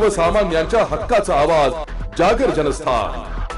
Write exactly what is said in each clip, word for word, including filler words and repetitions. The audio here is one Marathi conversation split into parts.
सर्वसामान्यांच्या हक्काचा आवाज जागर जनस्थान।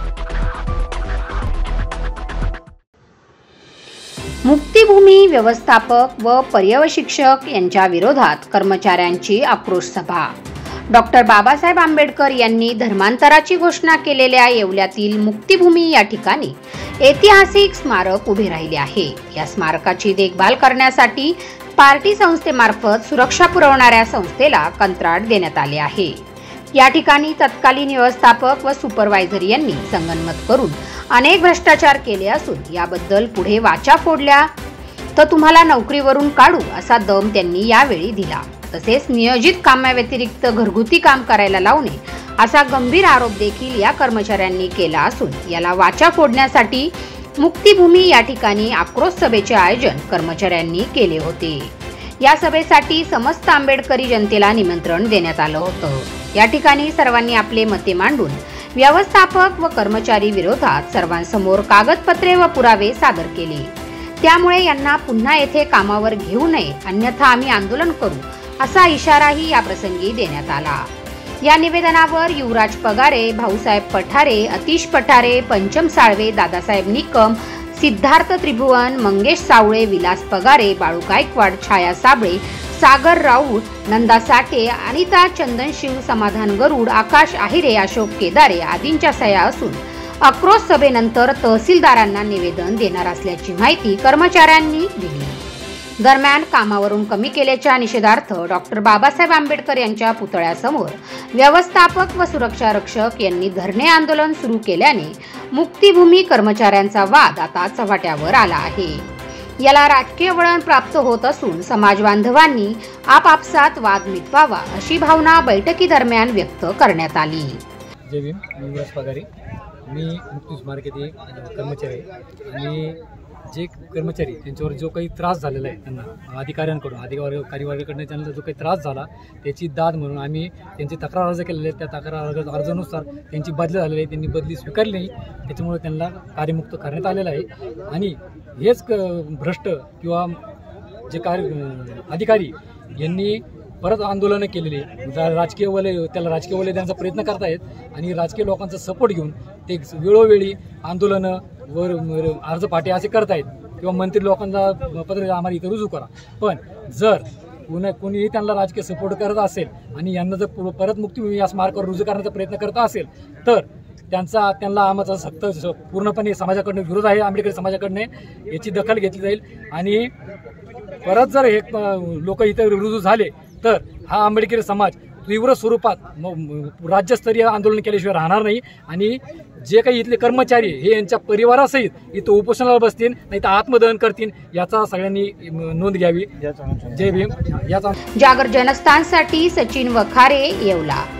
मुक्तिभूमी व्यवस्थापक व पर्यवेक्षक यांच्या विरोधात कर्मचाऱ्यांची आक्रोश सभा। डॉक्टर बाबासाहेब आंबेडकर यांनी धर्मांतराची घोषणा केलेल्या येवल्यातील मुक्तिभूमी या ठिकाणी ऐतिहासिक स्मारक उभे राहिले आहे। या स्मारकाची देखभाल करण्यासाठी पार्टी संस्थेमार्फत सुरक्षा पुरवणाऱ्या संस्थेला कंत्राट देण्यात आले आहे। या ठिकाणी तत्कालीन व्यवस्थापक व सुपरवायझर यांनी संगनमत करून अनेक भ्रष्टाचार केले असून याबद्दल पुढे वाचा फोडल्या तर तुम्हाला नोकरीवरून काढू असा दम त्यांनी यावेळी दिला। तसेच नियोजित कामाव्यतिरिक्त घरगुती काम करायला लावणे असा गंभीर आरोप देखील या कर्मचाऱ्यांनी केला असून याला वाचा फोडण्यासाठी मुक्तिभूमी या ठिकाणी आक्रोश सभेचे आयोजन कर्मचाऱ्यांनी केले होते। या सभेसाठी समस्त आंबेडकरी जनतेला निमंत्रण देण्यात आलं होतं। या ठिकाणी सर्वांनी आपले मते मांडून व्यवस्थापक व कर्मचारी विरोधात सर्वांसमोर कागदपत्रे व पुरावे सादर केले। त्यामुळे यांना पुन्हा येथे कामावर घेऊ नये अन्यथा आम्ही आंदोलन करू असा इशाराही या प्रसंगी देण्यात आला। या निवेदनावर युवराज पगारे, भाऊसाहेब पठारे, अतिश पठारे, पंचम साळवे, दादासाहेब निकम, सिद्धार्थ त्रिभुवन, मंगेश सावळे, विलास पगारे, बाळू गायकवाड, छाया साबळे, सागर राऊत, नंदा साठे, अनिता चंदनशिव, समाधान गरुड, आकाश आहिरे, अशोक केदारे आदींच्या सह्या असून आक्रोश सभेनंतर तहसीलदारांना निवेदन देणार असल्याची माहिती कर्मचाऱ्यांनी दिली। दरम्यान कामावरून कमी केल्याच्या निषेधार्थ डॉक्टर बाबासाहेब आंबेडकर यांच्या पुतळ्यासमोर व्यवस्थापक व सुरक्षा रक्षक यांनी धरणे आंदोलन सुरू केल्याने मुक्तिभूमी कर्मचाऱ्यांचा वाद आता चव्हाट्यावर आला आहे। याला राजकीय वळण प्राप्त होत असून समाज बांधवांनी आपापसात वाद मिटवावा अशी भावना बैठकीदरम्यान व्यक्त करण्यात आली। जय भीम। मी युवराज पगारे, मी मुक्ती स्मारकातील कर्मचारी आहे आणि जे कर्मचारी त्यांच्यावर जो काही त्रास झालेला आहे त्यांना अधिकाऱ्यांकडून अधिकारी कार्यवर्गाकडून त्यांना जो काही त्रास झाला त्याची दाद म्हणून आम्ही त्यांची तक्रार अर्ज केलेले आहेत। त्या तक्रार अर्जानुसार त्यांची बदली झालेली आहे, त्यांनी बदली स्वीकारली नाही, त्याच्यामुळे त्यांना कार्यमुक्त करण्यात आलेलं आहे। आणि हेच भ्रष्ट किंवा जे कार्य अधिकारी यांनी परत आंदोलनं केलेली राजकीय वलय त्याला राजकीय वलय द्यायचा प्रयत्न करतायत आणि राजकीय लोकांचा सपोर्ट घेऊन ते वेळोवेळी आंदोलनं वर अर्ज पाटे असे करतायत किंवा मंत्री लोकांना पत्र आम्हाला इथं रुजू करा। पण जर कुणा कोणीही त्यांना राजकीय सपोर्ट करत असेल आणि यांना जर परत मुक्तिभूमी या स्मारकावर रुजू करण्याचा प्रयत्न करत असेल तर त्यांचा त्यांना आमचा सक्त पूर्णपणे समाजाकडनं विरोध आहे। आंबेडकरी समाजाकडनं याची दखल घेतली जाईल आणि परत जर हे लोक इथं रुजू झाले तर हा आंबेडकरी समाज तीव्र स्वरूपात राज्यस्तरीय आंदोलन केल्याशिवाय राहणार नाही आणि जे काही इथले कर्मचारी हे यांच्या परिवारासहित इथं उपोषणाला बसतील नाही तर आत्मदहन करतील याचा सगळ्यांनी नोंद घ्यावी। जय भीम। याचा जागर जनस्थानसाठी सचिन वखारे, येवला।